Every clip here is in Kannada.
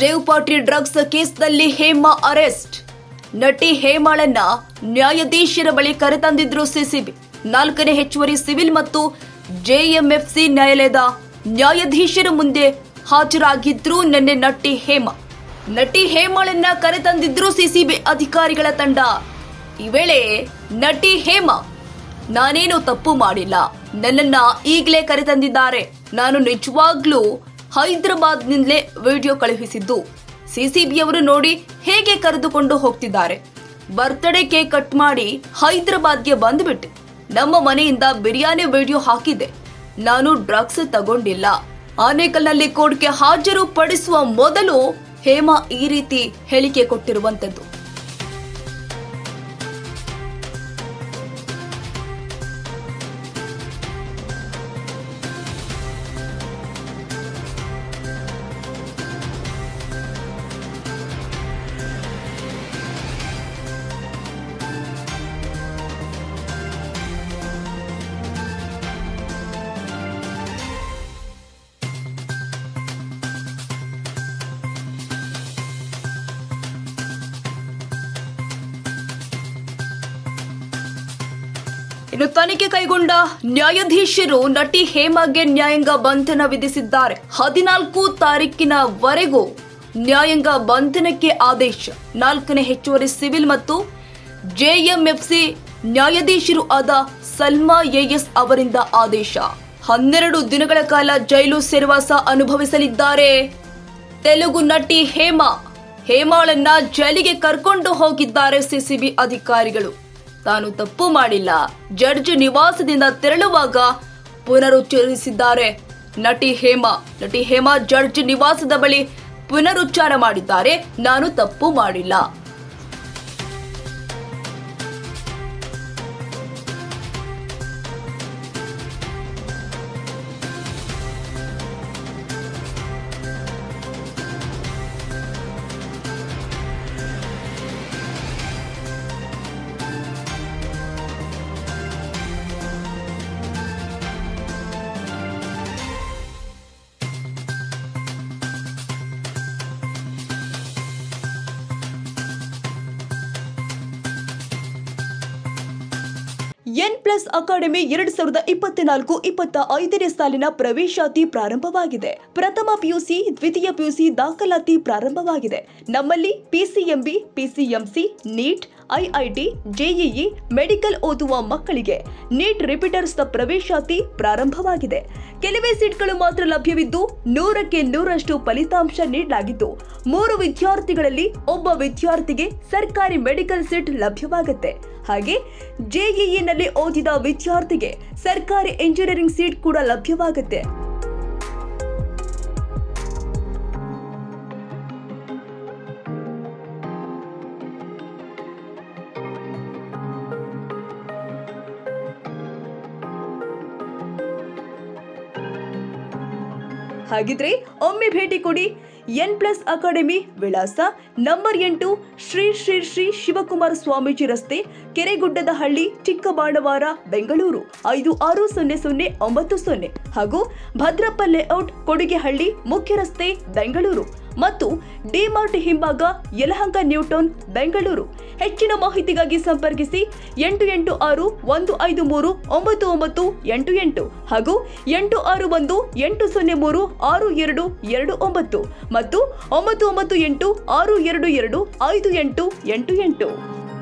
ರೇವ್ ಪಾರ್ಟಿ ಡ್ರಗ್ಸ್ ಕೇಸ್ನಲ್ಲಿ ಹೇಮಾ ಅರೆಸ್ಟ್. ನಟಿ ಹೇಮಾಳನ್ನ ನ್ಯಾಯಾಧೀಶರ ಬಳಿ ಕರೆತಂದಿದ್ರು ಸಿಸಿಬಿ. 4ನೇ ಹೆಚ್ಚುವರಿ ಸಿವಿಲ್ ಮತ್ತು ಜೆಎಂಎಫ್ಸಿ ನ್ಯಾಯಾಲಯದ ನ್ಯಾಯಾಧೀಶರ ಮುಂದೆ ಹಾಜರಾಗಿದ್ರು ನಿನ್ನೆ ನಟಿ ಹೇಮಾಳನ್ನ ಕರೆತಂದಿದ್ರು ಸಿಸಿಬಿ ಅಧಿಕಾರಿಗಳ ತಂಡ. ಈ ವೇಳೆ ನಟಿ ಹೇಮಾ, ನಾನೇನು ತಪ್ಪು ಮಾಡಿಲ್ಲ, ನನ್ನನ್ನ ಈಗಲೇ ಕರೆತಂದಿದ್ದಾರೆ, ನಾನು ನಿಜವಾಗ್ಲೂ ಹೈದರಾಬಾದ್ನಿಂದಲೇ ವಿಡಿಯೋ ಕಳುಹಿಸಿದ್ದು, ಸಿಸಿಬಿಯವರು ನೋಡಿ ಹೇಗೆ ಕರೆದುಕೊಂಡು ಹೋಗ್ತಿದ್ದಾರೆ, ಬರ್ತ್ಡೇ ಕೇಕ್ ಕಟ್ ಮಾಡಿ ಹೈದರಾಬಾದ್ಗೆ ಬಂದ್ಬಿಟ್ಟೆ, ನಮ್ಮ ಮನೆಯಿಂದ ಬಿರಿಯಾನಿ ವಿಡಿಯೋ ಹಾಕಿದೆ, ನಾನು ಡ್ರಗ್ಸ್ ತಗೊಂಡಿಲ್ಲ. ಆನೇಕಲ್ನಲ್ಲಿ ಕೋರ್ಟ್ಗೆ ಹಾಜರು ಪಡಿಸುವ ಮೊದಲು ಹೇಮಾ ಈ ರೀತಿ ಹೇಳಿಕೆ ಕೊಟ್ಟಿರುವಂತದ್ದು. ಇನ್ನು ತನಿಖೆ ಕೈಗೊಂಡ ನ್ಯಾಯಾಧೀಶರು ನಟಿ ಹೇಮಾಗೆ ನ್ಯಾಯಾಂಗ ಬಂಧನ ವಿಧಿಸಿದ್ದಾರೆ. 14 ತಾರೀಕಿನವರೆಗೂ ನ್ಯಾಯಾಂಗ ಬಂಧನಕ್ಕೆ ಆದೇಶ. 4ನೇ ಹೆಚ್ಚುವರಿ ಸಿವಿಲ್ ಮತ್ತು ಜೆಎಂಎಫ್ಸಿ ನ್ಯಾಯಾಧೀಶರು ಆದ ಸಲ್ಮಾ ಎಎಸ್ ಅವರಿಂದ ಆದೇಶ. 12 ದಿನಗಳ ಕಾಲ ಜೈಲು ಸೆರೆವಾಸ ಅನುಭವಿಸಲಿದ್ದಾರೆ. ತೆಲುಗು ನಟಿ ಹೇಮಾಳನ್ನ ಜೈಲಿಗೆ ಕರ್ಕೊಂಡು ಹೋಗಿದ್ದಾರೆ ಸಿಸಿಬಿ ಅಧಿಕಾರಿಗಳು. ತಾನು ತಪ್ಪು ಮಾಡಿಲ್ಲ, ಜಡ್ಜ್ ನಿವಾಸದಿಂದ ತೆರಳುವಾಗ ಪುನರುಚ್ಚರಿಸಿದ್ದಾರೆ ನಟಿ ಹೇಮಾ ಜಡ್ಜ್ ನಿವಾಸದ ಬಳಿ ಪುನರುಚ್ಚಾರ ಮಾಡಿದ್ದಾರೆ, ನಾನು ತಪ್ಪು ಮಾಡಿಲ್ಲ. N+ ಅಕಾಡೆಮಿ 2024-25ನೇ ಸಾಲಿನ ಪ್ರವೇಶಾತಿ ಪ್ರಾರಂಭವಾಗಿದೆ. ಪ್ರಥಮ ಪಿಯುಸಿ, ದ್ವಿತೀಯ ಪಿಯುಸಿ ದಾಖಲಾತಿ ಪ್ರಾರಂಭವಾಗಿದೆ. ನಮ್ಮಲ್ಲಿ PCMB, PCMC, NEET, IIT, JEE, medical ಓದುವ ಮಕ್ಕಳಿಗೆ ನೀಟ್ ರಿಪೀಟರ್ಸ್ ಪ್ರವೇಶಾತಿ ಪ್ರಾರಂಭವಾಗಿದೆ. ಕೆಲವೇ ಸೀಟ್ಗಳು ಮಾತ್ರ ಲಭ್ಯವಿದ್ದು 100ಕ್ಕೆ 100ರಷ್ಟು ಫಲಿತಾಂಶ ನೀಡಲಾಗಿದ್ದು 3 ವಿದ್ಯಾರ್ಥಿಗಳಲ್ಲಿ ಒಬ್ಬ ವಿದ್ಯಾರ್ಥಿಗೆ ಸರ್ಕಾರಿ ಮೆಡಿಕಲ್ ಸೀಟ್ ಲಭ್ಯವಾಗುತ್ತೆ. ಹಾಗೆ JEEನಲ್ಲಿ ಓದಿದ ವಿದ್ಯಾರ್ಥಿಗೆ ಸರ್ಕಾರಿ ಇಂಜಿನಿಯರಿಂಗ್ ಸೀಟ್ ಕೂಡ ಲಭ್ಯವಾಗುತ್ತೆ. ಹಾಗಿದ್ರೆ ಒಮ್ಮೆ ಭೇಟಿ ಕೊಡಿ. N+ ಅಕಾಡೆಮಿ, ವಿಳಾಸ ನಂಬರ್ 8, ಶ್ರೀ ಶ್ರೀ ಶ್ರೀ ಶಿವಕುಮಾರ ಸ್ವಾಮೀಜಿ ರಸ್ತೆ, ಕೆರೆಗುಡ್ಡದಹಳ್ಳಿ, ಚಿಕ್ಕಬಾಣವಾರ, ಬೆಂಗಳೂರು 560090 ಹಾಗೂ ಭದ್ರಪ್ಪ ಲೇಔಟ್, ಕೊಡಿಗೆಹಳ್ಳಿ, ಮುಖ್ಯ ರಸ್ತೆ, ಬೆಂಗಳೂರು ಮತ್ತು ಡಿಮಾರ್ಟ್ ಹಿಂಭಾಗ, ಯಲಹಂಕ ನ್ಯೂಟೌನ್, ಬೆಂಗಳೂರು. ಹೆಚ್ಚಿನ ಮಾಹಿತಿಗಾಗಿ ಸಂಪರ್ಕಿಸಿ 8868539988 ಹಾಗೂ 8618036229 ಮತ್ತು 9986225888.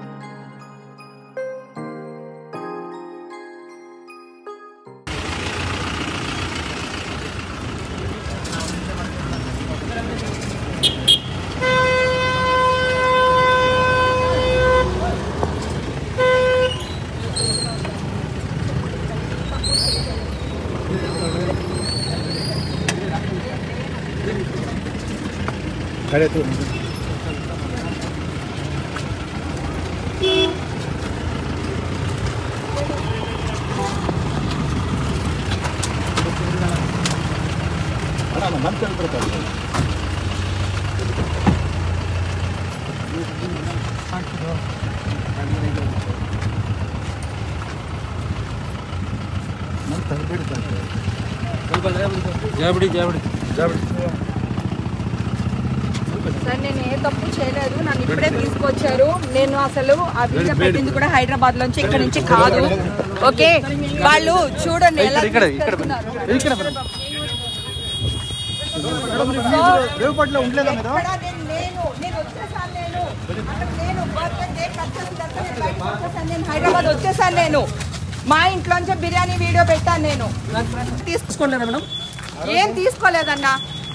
खड़े तो मन चल रहा जाबड़ी సార్ నేను ఏ తప్పు చేయలేదు, నన్ను ఇప్పుడే తీసుకొచ్చారు. నేను అసలు ఆ వీడియో పెట్టింది కూడా హైదరాబాద్ లోంచి, ఇక్కడ నుంచి కాదు. ఓకే, వాళ్ళు చూడండి ఎలా హైదరాబాద్ వచ్చేసాను. నేను మా ఇంట్లోంచి బిర్యానీ వీడియో పెట్టాను. నేను తీసుకోలేదా మేడం? ఏం తీసుకోలేదన్నా.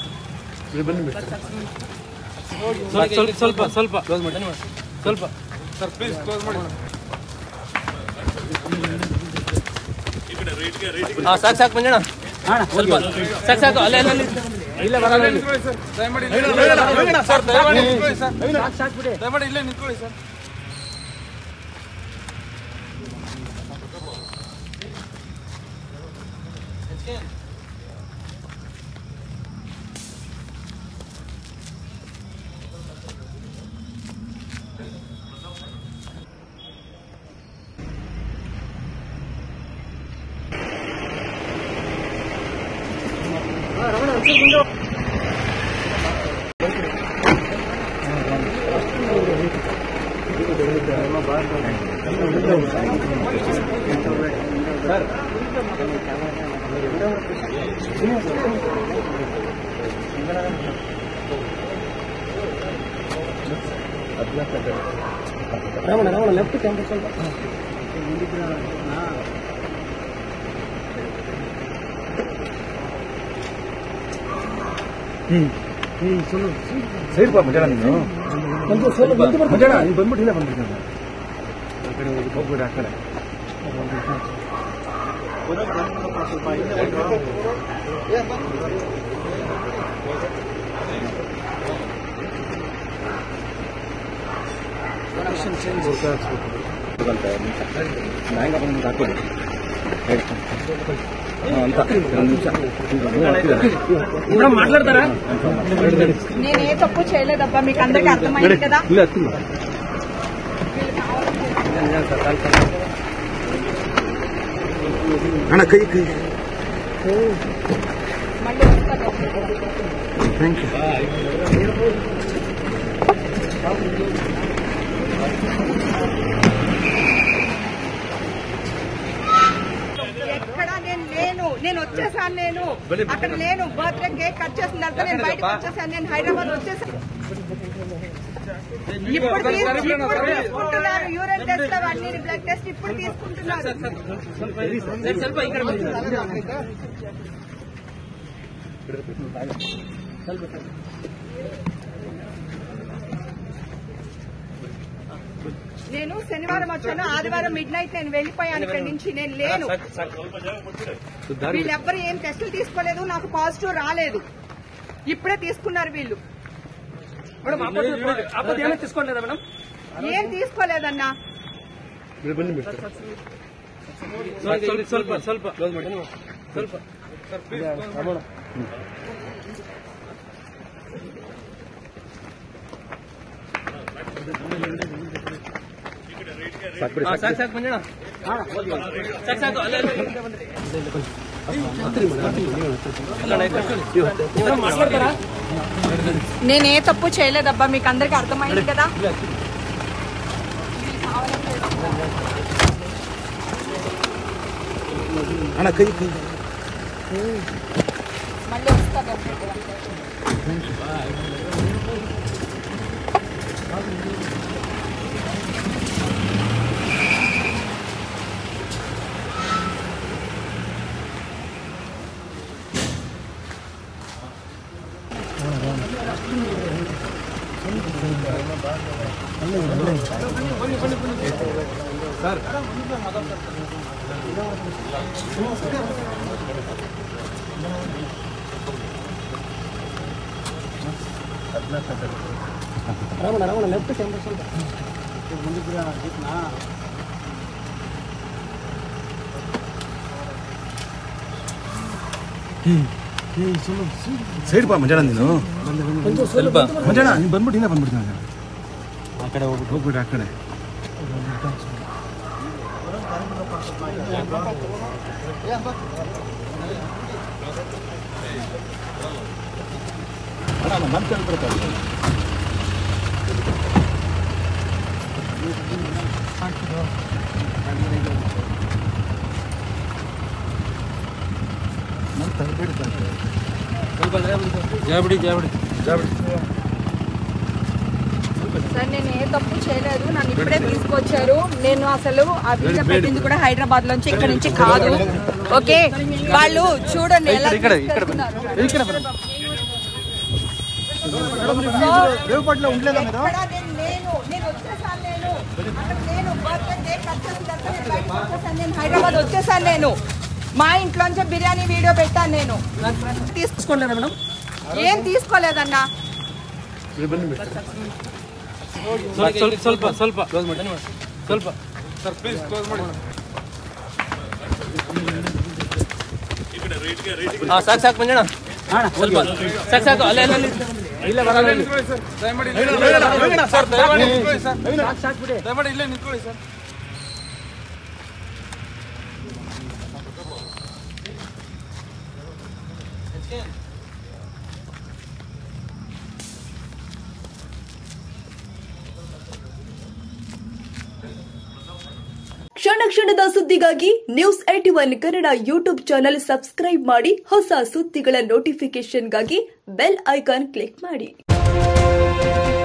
రావణ లెఫ్ట్ క్యాంపస్ ಸೈಡ್ ಬಾ ಮಂಜಣ್ಣ. ನೀನು ಮಂಜಣ್ಣ ನೀನು ಬಂದ್ಬಿಟ್ಟಿಲ್ಲ ಬಂದ್ಬಿಟ್ಟಿದ್ದ ಆ ಕಡೆ ಹೋಗ್ಬಿಡ. ಆ ಕಡೆ మాట్లాడతారా? నేనే తప్పు చేయలేదబ్బా, మీకు అందరికి అర్థమైంది కదా. మళ్ళీ థ్యాంక్ యూ. నేను వచ్చేసాను. నేను అక్కడ లేను. బర్త్డే కేక్ కట్ చేసిన తర్వాత నేను బయటకు వచ్చేసాను. నేను హైదరాబాద్ వచ్చేసాను. ఇప్పుడు తీసుకుంటున్నారు యూరిన్ టెస్ట్, అవన్నీ బ్లడ్ టెస్ట్ ఇప్పుడు తీసుకుంటున్నారు. నేను శనివారం వచ్చాను, ఆదివారం మిడ్ నైట్ నేను వెళ్ళిపోయాను ఇక్కడి నుంచి. నేను లేను. వీళ్ళెవ్వరు ఏం టెస్టులు తీసుకోలేదు, నాకు పాజిటివ్ రాలేదు. ఇప్పుడే తీసుకున్నారు వీళ్ళు. తీసుకోలేదా మేడం? ఏం తీసుకోలేదన్నా. నేనే తప్పు చేయలేదబ్బా, మీకు అందరికి అర్థమైంది కదా. మళ్ళీ వస్తా. సార్ రావణ లెఫ్ట్ క్యాంపస్ ಸೈಡ್ ಬಾ ಮಂಜಣ್ಣ. ನೀನು ಮಂಜಣ್ಣ ನೀನು ಬಂದ್ಬಿಟ್ಟಿಲ್ಲ ಬಂದ್ಬಿಡ್ತೀನಿ. ಆ ಕಡೆ ಹೋಗ್ಬಿಡ್ರಿ. ಆ ಕಡೆ ಮತ್ತೆ సార్ నేను ఏ తప్పు చేయలేదు, నన్ను ఇప్పుడే తీసుకొచ్చారు. నేను అసలు ఆ వీడియో పెట్టింది కూడా హైదరాబాద్ లోంచి, ఇక్కడ నుంచి కాదు. ఓకే, వాళ్ళు చూడండి ఎలా తీసుకెళ్తున్నారు. హైదరాబాద్ వచ్చేసాను నేను. మా ఇంట్లోంచి బిర్యానీ వీడియో పెట్టాను నేను. తీసుకోలేదా మేడం? ఏం తీసుకోలేదన్నా. ಸ್ವಲ್ಪ ಸ್ವಲ್ಪ ಕ್ಲೋಸ್ ಮಾಡಿ ಸ್ವಲ್ಪ ಸರ್ ಪ್ಲೀಸ್ ಕ್ಲೋಸ್ ಮಾಡಿ. ಹಾಂ ಸಾಕು ಸಾಕು ಮಂಜಣ್ಣ, ಸ್ವಲ್ಪ ಸಾಕು ಸಾಕು. ಅಲ್ಲೇ ಅಲ್ಲೇ ಇಲ್ಲೇ ಬರಲ್ಲ ಸರ್, ದಯಮಾಡಿ ಸರ್, ದಯಮಾಡಿ ನಿಂತ್ಕೊಳ್ಳಿ ಸರ್, ದಯಮಾಡಿ ಇಲ್ಲೇ ನಿಂತ್ಕೊಳ್ಳಿ ಸರ್. ಕ್ಷಣ ಕ್ಷಣದ ಸುದ್ದಿಗಾಗಿ news 81 Kannada YouTube channel subscribe ಮಾಡಿ. ಹೊಸ ಸುದ್ದಿಗಳ ನೋಟಿಫಿಕೇಶನ್ಗಾಗಿ ಬೆಲ್ ಐಕಾನ್ ಕ್ಲಿಕ್ ಮಾಡಿ.